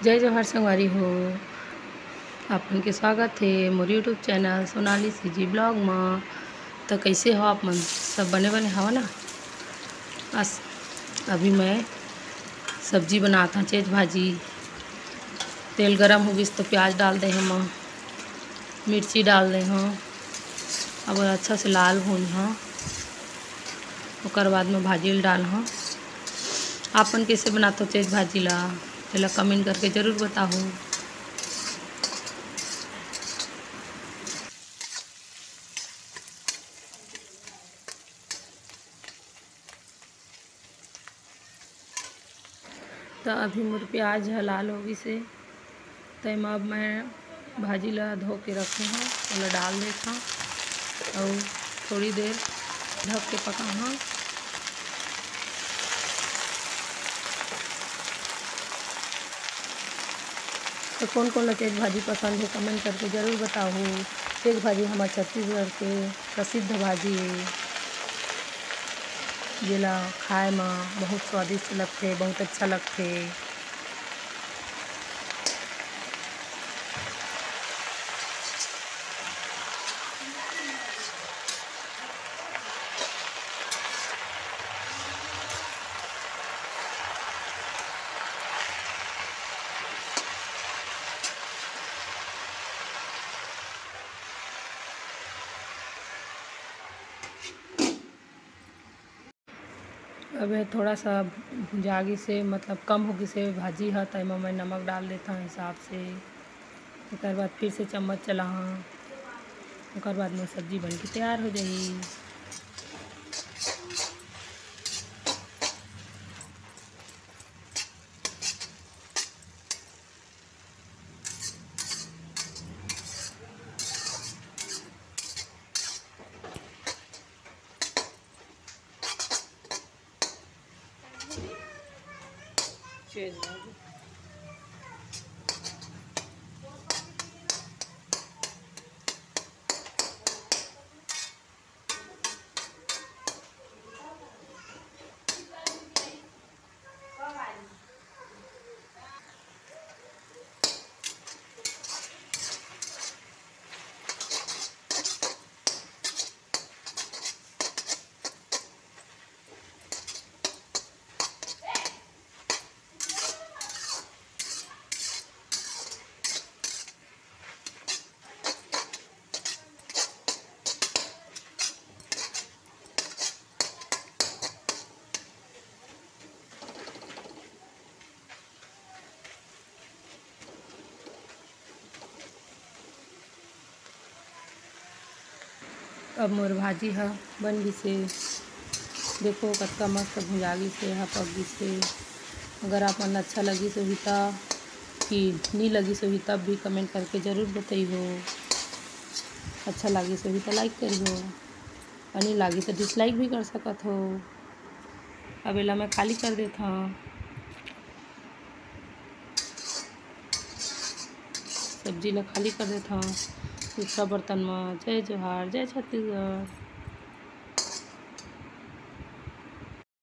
जय जोहार संगवारी हो। आपन के स्वागत है मोर YouTube channel Sonali CG blog में। तो कैसे हो आप मन? सब बने बने हवा ना। बस अभी मैं सब्जी बनाता हूँ, चेज भाजी। तेल गरम हो गई तो प्याज डाल दे हम, मिर्ची डाल दे हम, अब अच्छा से लाल भून हाँ। उसके बाद में भाजी डाल हाँ। आपन कैसे बनाते हो चेज भाजी ला पहले कमेंट करके ज़रूर बताओ। तो अभी मोर प्याज लाल होगी से तैम अब मैं भाजी ला धो के रखे हाँ, ओला डाल देता और थोड़ी देर ढक के पका हाँ। तो कौन कौन ला चेज भाजी पसंद है कमेंट करके ज़रूर बताओ। चेज भाजी हमारे छत्तीसगढ़ के प्रसिद्ध भाजी है, जेला खाए में बहुत स्वादिष्ट लगते, बहुत अच्छा लगते। अब थोड़ा सा जागी से मतलब कम होगी से भाजी है तो मैं नमक डाल देता हूँ हिसाब से। उसके बाद फिर से चम्मच चला हाँ। उसके बाद में सब्जी बन के तैयार हो जाएगी। चेज भाजी अब मोर भाजी है बन गई से। देखो कतका मस्त भुजागी से है, पक गई से। अगर आप मन अच्छा लगी सो ही तब कि नहीं लगी सो ही तब भी कमेंट करके ज़रूर बताइयो। अच्छा लगी सो ही तो लाइक करियो और नहीं लगी तो डिसलाइक भी कर सकत हो। अब एला मैं खाली कर देता हूँ सब्जी ला खाली कर देता हूँ दूसरा बर्तन में। जय जोहार, जय छत्तीसगढ़।